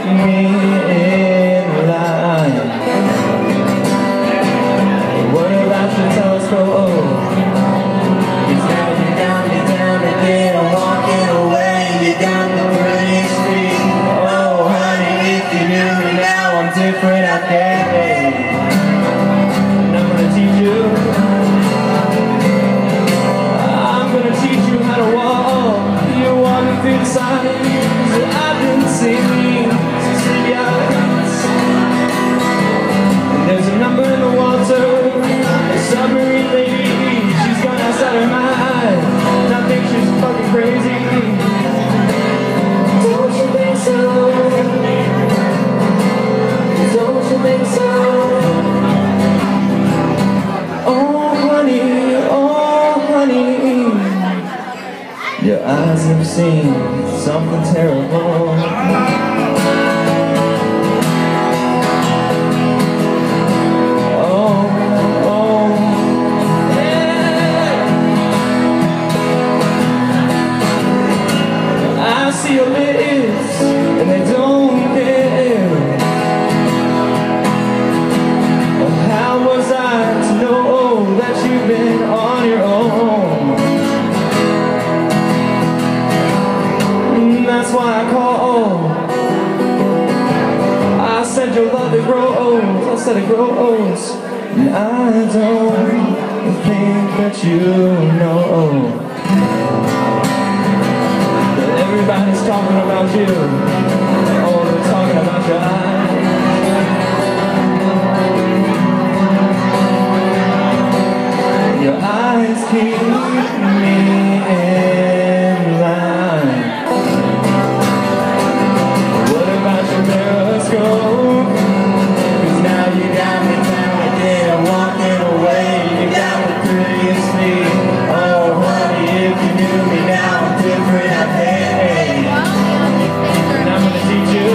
me in line. What about the telescope? It's now you're down again, I'm walking away. You got the pretty street. Oh honey, if you knew me now, I'm different out there. And I'm gonna teach you. I'm gonna teach you how to walk. You're walking through the signs that I've been singing. So sleepy eyes. And there's a number in the water, a submarine lady. She's gone outside her mind, and I think she's fucking crazy. Don't you think so? Don't you think so? Oh honey, your eyes have seen something terrible. Oh, yeah. I see your lips and they don't care. How was I to know that you've been on your own? That's why I call. I said your love it grows. I said it grows. And I don't think that you know that everybody's talking about you. Oh, they're talking about your eyes. Your eyes keep me in line. What about your periscope? 'Cause now you got me down again, walking away. You got the prettiest feet. Oh honey, if you knew me now, I'm different out there. And I'm gonna teach you.